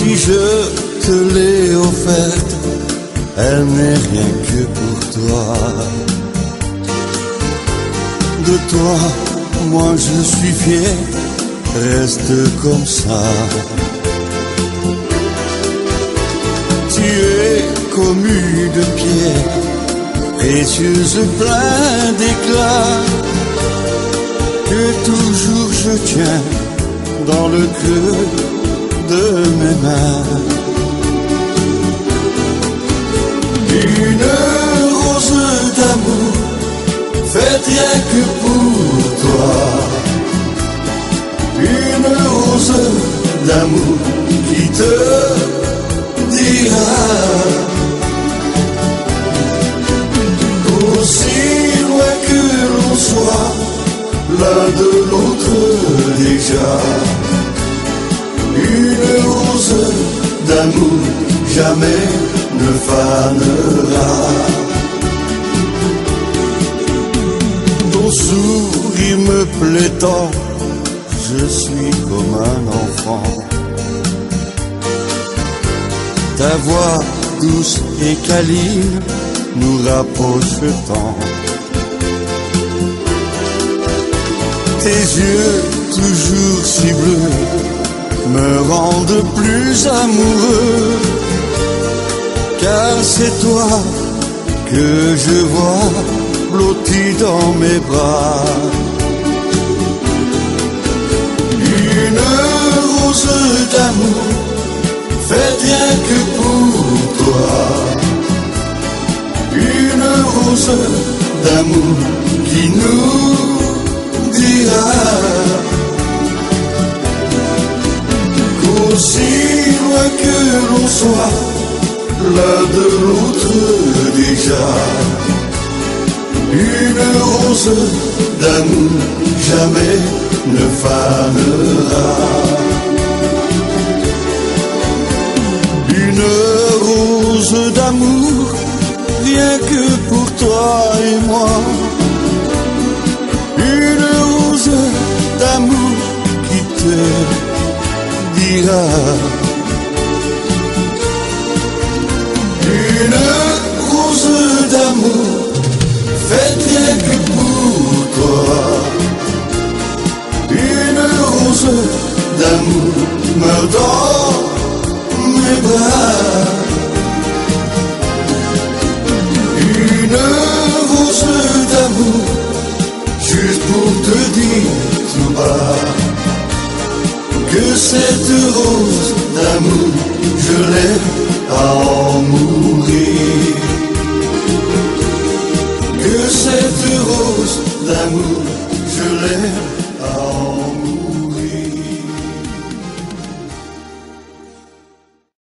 si je te l'ai offerte, elle n'est rien que pour toi. De toi, moi je suis fier, reste comme ça. Tu es commue de pierre, précieuse, plein d'éclat, que toujours je tiens dans le creux de mes mains. Une rose d'amour, faite rien que pour toi. Une rose d'amour qui te dira qu'aussi loin que l'on soit, l'un de l'autre déjà. Une rose d'amour jamais ne fanera. Ton sourire me plaît tant, je suis comme un enfant. Ta voix douce et câline nous rapproche tant. Tes yeux toujours si bleus me rendent plus amoureux, car c'est toi que je vois blotti dans mes bras. Une rose d'amour, faite rien que pour toi. Une rose d'amour qui nous dira qu'aussi loin que l'on soit, l'un de l'autre déjà. Une rose d'amour jamais ne fanera. Une rose d'amour, rien que pour toi et moi. Une rose d'amour qui te dira. Une rose d'amour, faite rien que pour toi. Une rose d'amour meurt dans mes bras. Une rose d'amour, juste pour te dire tout bas que cette rose d'amour, je l'ai en moi.